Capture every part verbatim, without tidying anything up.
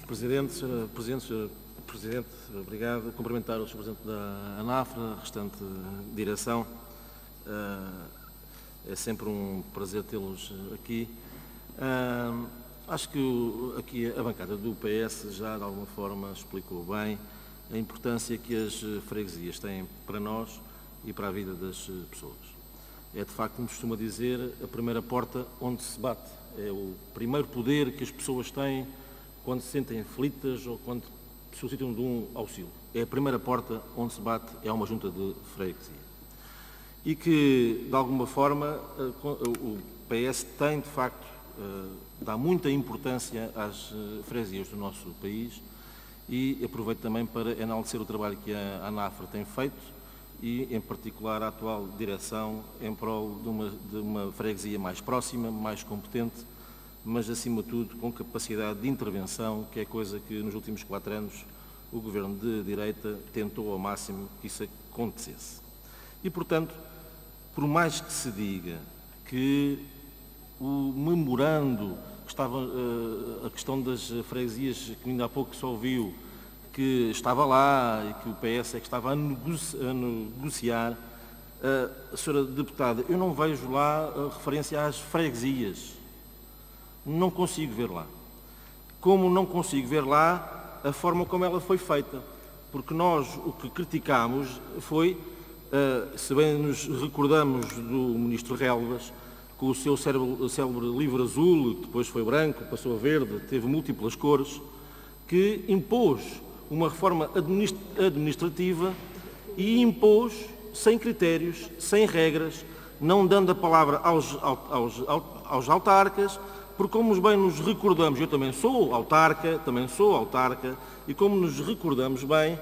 senhor Presidente, senhor Presidente, senhor Presidente, obrigado. Cumprimentar o senhor Presidente da ANAFRE, a restante direção. É sempre um prazer tê-los aqui. Acho que aqui a bancada do P S já de alguma forma explicou bem a importância que as freguesias têm para nós e para a vida das pessoas. É de facto, como costuma dizer, a primeira porta onde se bate. É o primeiro poder que as pessoas têm quando se sentem aflitas ou quando solicitam de um auxílio. É a primeira porta onde se bate, é uma junta de freguesia. E que, de alguma forma, o P S tem, de facto, dá muita importância às freguesias do nosso país e aproveito também para enaltecer o trabalho que a ANAFRE tem feito e, em particular, a atual direção em prol de uma, de uma freguesia mais próxima, mais competente, mas, acima de tudo, com capacidade de intervenção, que é coisa que, nos últimos quatro anos, o Governo de Direita tentou ao máximo que isso acontecesse. E, portanto, por mais que se diga que o memorando, que estava, a questão das freguesias, que ainda há pouco se ouviu, que estava lá e que o P S é que estava a negociar, a senhora deputada, eu não vejo lá a referência às freguesias. Não consigo ver lá. Como não consigo ver lá a forma como ela foi feita. Porque nós o que criticámos foi, se bem nos recordamos do Ministro Relvas, com o seu célebre livro azul, depois foi branco, passou a verde, teve múltiplas cores, que impôs uma reforma administrativa e impôs sem critérios, sem regras, não dando a palavra aos, aos, aos autarcas, porque como bem nos recordamos, eu também sou autarca, também sou autarca, e como nos recordamos bem,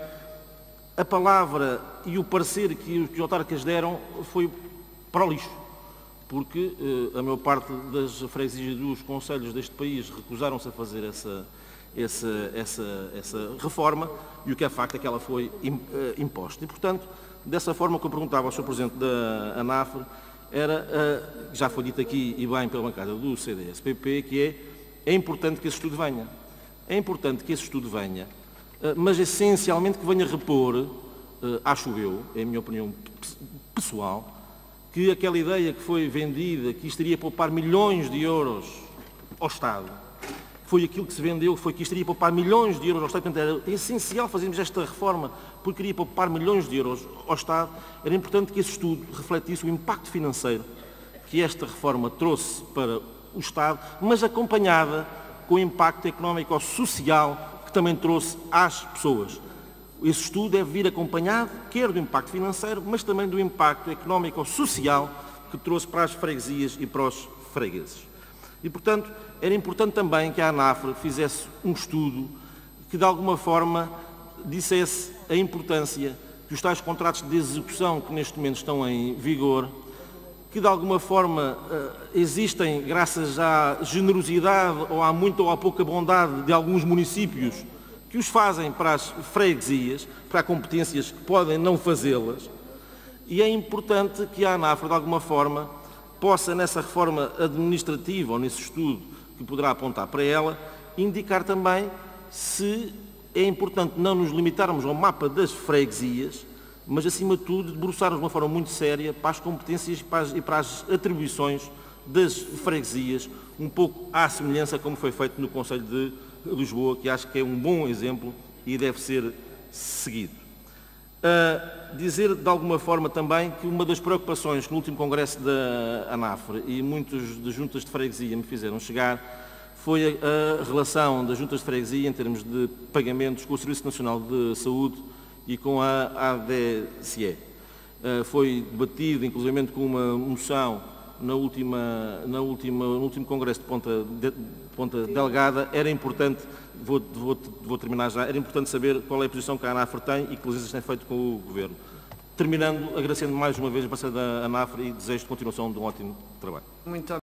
a palavra e o parecer que os autarcas deram foi para o lixo, porque eh, a maior parte das freguesias dos concelhos deste país recusaram-se a fazer essa, essa, essa, essa reforma, e o que é facto é que ela foi imposta. E, portanto, dessa forma que eu perguntava ao senhor Presidente da ANAFRE, era, já foi dito aqui e bem pela bancada do C D S P P, que é, é importante que esse estudo venha. É importante que esse estudo venha, mas essencialmente que venha repor, acho eu, é a minha opinião pessoal, que aquela ideia que foi vendida, que isto iria poupar milhões de euros ao Estado, foi aquilo que se vendeu, foi que isto iria poupar milhões de euros ao Estado. Portanto, era essencial fazermos esta reforma, porque iria poupar milhões de euros ao Estado. Era importante que esse estudo refletisse o impacto financeiro que esta reforma trouxe para o Estado, mas acompanhada com o impacto económico-social que também trouxe às pessoas. Esse estudo deve vir acompanhado, quer do impacto financeiro, mas também do impacto económico-social que trouxe para as freguesias e para os fregueses. E, portanto, era importante também que a ANAFRE fizesse um estudo que, de alguma forma, dissesse a importância que os tais contratos de execução que neste momento estão em vigor, que de alguma forma existem graças à generosidade ou à muita ou à pouca bondade de alguns municípios que os fazem para as freguesias, para competências que podem não fazê-las, e é importante que a ANAFRE, de alguma forma, possa, nessa reforma administrativa ou nesse estudo que poderá apontar para ela, indicar também se é importante não nos limitarmos ao mapa das freguesias, mas, acima de tudo, debruçarmos de uma forma muito séria para as competências e para as atribuições das freguesias, um pouco à semelhança como foi feito no Conselho de Lisboa, que acho que é um bom exemplo e deve ser seguido. Uh, dizer, de alguma forma, também que uma das preocupações que no último congresso da ANAFRE e muitos das juntas de freguesia me fizeram chegar foi a, a relação das juntas de freguesia em termos de pagamentos com o Serviço Nacional de Saúde e com a A D C E. Uh, foi debatido, inclusive, com uma moção na última, na última, no último congresso de Ponta, de, Ponta Delgada. Era importante, vou, vou, vou terminar já, era importante saber qual é a posição que a ANAFRE tem e que licenças tem feito com o Governo. Terminando, agradecendo mais uma vez a presença da ANAFRE e desejo de continuação de um ótimo trabalho. Muito